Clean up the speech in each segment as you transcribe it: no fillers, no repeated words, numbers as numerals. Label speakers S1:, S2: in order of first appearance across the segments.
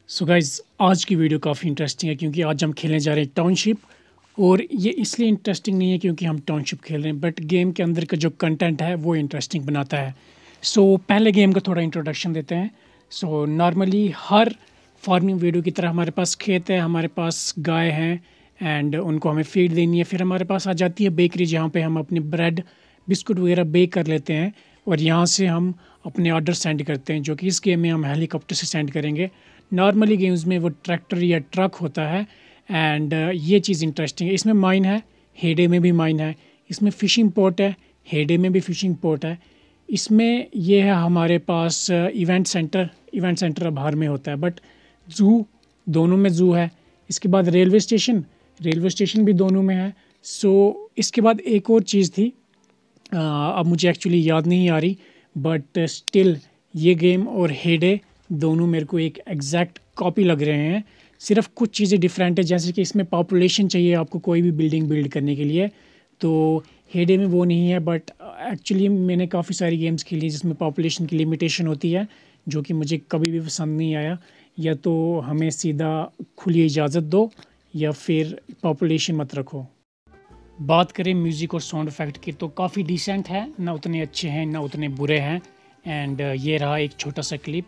S1: So guys आज की video काफ़ी इंटरेस्टिंग है क्योंकि आज हम खेलने जा रहे हैं टाउनशिप। और ये इसलिए इंटरेस्टिंग नहीं है क्योंकि हम टाउनशिप खेल रहे हैं, बट गेम के अंदर का जो कंटेंट है वो इंटरेस्टिंग बनाता है। सो पहले गेम का थोड़ा इंट्रोडक्शन देते हैं। सो नॉर्मली हर फार्मिंग वीडियो की तरह हमारे पास खेत है, हमारे पास गाय हैं एंड उनको हमें फीड देनी है। फिर हमारे पास आ जाती है बेकरी जहाँ पे हम अपनी ब्रेड बिस्कुट वगैरह बेक कर लेते हैं और यहाँ से हम अपने ऑर्डर सेंड करते हैं, जो कि इस गेम में हम हेलीकॉप्टर से सेंड करेंगे। नॉर्मली गेम्स में वो ट्रैक्टर या ट्रक होता है एंड ये चीज़ इंटरेस्टिंग है। इसमें माइन है, हेडे में भी माइन है, इसमें फ़िशिंग पोर्ट है, हेडे में भी फ़िशिंग पोर्ट है। इसमें ये है हमारे पास इवेंट सेंटर बाहर में होता है, बट ज़ू दोनों में ज़ू है। इसके बाद रेलवे स्टेशन भी दोनों में है। सो इसके बाद एक और चीज़ थी, अब मुझे एक्चुअली याद नहीं आ रही, बट स्टिल ये गेम और हेडे दोनों मेरे को एक एग्जैक्ट कॉपी लग रहे हैं। सिर्फ कुछ चीज़ें डिफरेंट है, जैसे कि इसमें पॉपुलेशन चाहिए आपको कोई भी बिल्डिंग बिल्ड करने के लिए, तो हेडे में वो नहीं है। बट एक्चुअली मैंने काफ़ी सारी गेम्स खेली जिसमें पॉपुलेशन की लिमिटेशन होती है, जो कि मुझे कभी भी पसंद नहीं आया। या तो हमें सीधा खुली इजाज़त दो या फिर पॉपुलेशन मत रखो। बात करें म्यूज़िक और साउंड इफ़ेक्ट की तो काफ़ी डिसेंट है, ना उतने अच्छे हैं ना उतने बुरे हैं। एंड ये रहा एक छोटा सा क्लिप।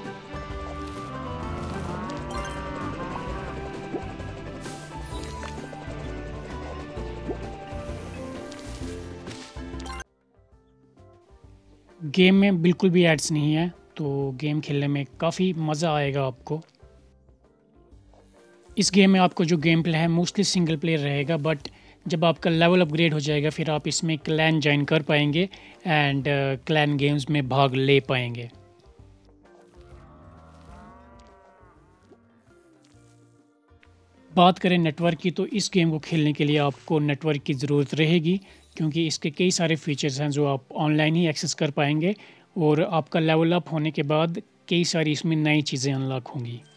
S1: गेम में बिल्कुल भी एड्स नहीं है, तो गेम खेलने में काफ़ी मज़ा आएगा आपको। इस गेम में आपको जो गेम प्ले है मोस्टली सिंगल प्लेयर रहेगा, बट जब आपका लेवल अपग्रेड हो जाएगा फिर आप इसमें क्लैन ज्वाइन कर पाएंगे एंड क्लैन गेम्स में भाग ले पाएंगे। बात करें नेटवर्क की तो इस गेम को खेलने के लिए आपको नेटवर्क की ज़रूरत रहेगी, क्योंकि इसके कई सारे फीचर्स हैं जो आप ऑनलाइन ही एक्सेस कर पाएंगे और आपका लेवल अप होने के बाद कई सारी इसमें नई चीज़ें अनलॉक होंगी।